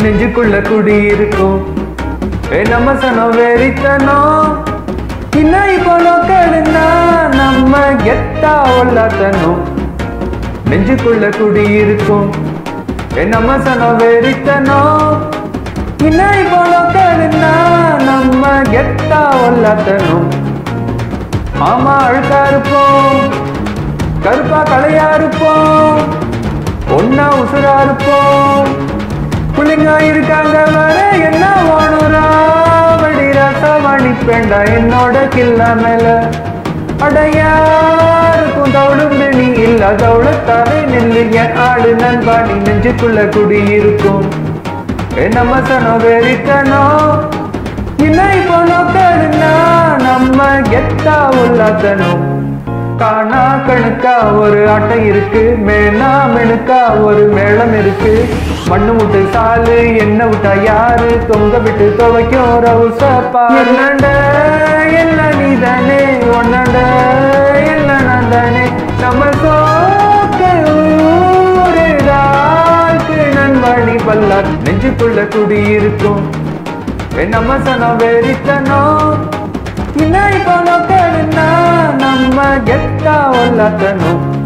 நெஞ்சுக்குள்ள குடி இருக்கும் நம்ம சனம் வெறித்தனம் இன்னும் இப்போ நோக்கடுன்னா நம்ம கெத்தா ஒல்லாத்தனும் நெஞ்சுக்குள்ள குடி இருக்கும் நம்ம சனம் வெறித்தனம் இன்னும் இப்போ நோக்கடுன்னா நம்ம கெத்தா ஒல்லாத்தனும் ஆமா அழுக்கா இருப்போம் கருப்பா கலையா இருப்போம் ஒன்னா உசுரா இருப்போம் புள்ளிங்க இருக்காங்க வர என்ன வாணுரா வடி ரசவாணி பேண்டா என்னோட கில்லா மேல அடையாருக்கும் தவுடுந்து நீ இல்ல தவுளத்தாவே நில்லு என் ஆடு நண்பாணி நெஞ்சுக்குள்ள குடி இருக்கும் நம்ம சனம் வெறித்தனம் இன்னும் இப்போ நோக்கடுன்னா நம்ம கெத்தா உள்ளாத்தனும் காணா கணுக்கா ஒரு ஆட்டை இருக்கு மேனா மெனுக்கா ஒரு மேளம் இருக்கு மண்ணு விட்டு சாலு என்ன விட்டா யாரு தொங்க விட்டு துவைக்கும் ரவுசப்பா என்னண்ட எல்லாம் நீ தானே ஒன்னண்ட எல்லாம் நான் தானே நம்ம சோக்கு நண்பணி பல்லா நெஞ்சுக்குள்ள குடி இருக்கும் நம்ம சனம் வெறித்தனம் இன்னும் இப்போ நோக்கடுன்னா நம்ம கெத்தா ஒல்லாத்தனும்